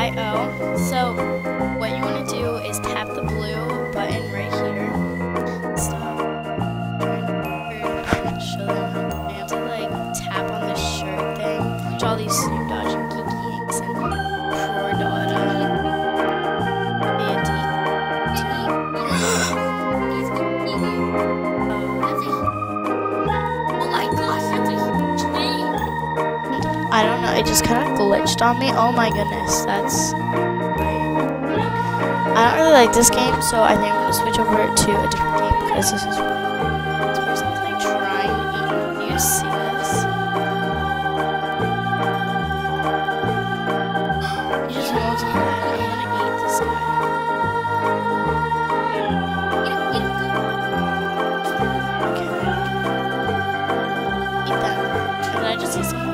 IO. So what you want to do is tap the blue button right here. Stop. Show them. You have to like tap on the shirt thing. Watch all these Snoop Dogg and Geeky Inks and Poor Daughter. I don't know, it just kind of glitched on me. Oh my goodness, that's... I don't really like this game, so I think I'm going to switch over to a different game because this is... This person's like trying to eat. Do you see this? He just wants to play. I'm going to eat this guy. Okay. Eat that. Did I just see something?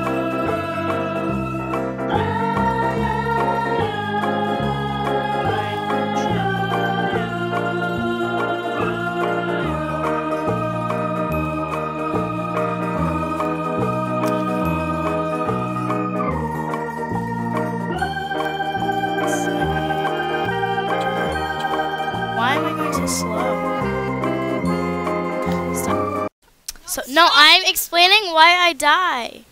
Why am I going so slow? Stop. So, no, I'm explaining why I die.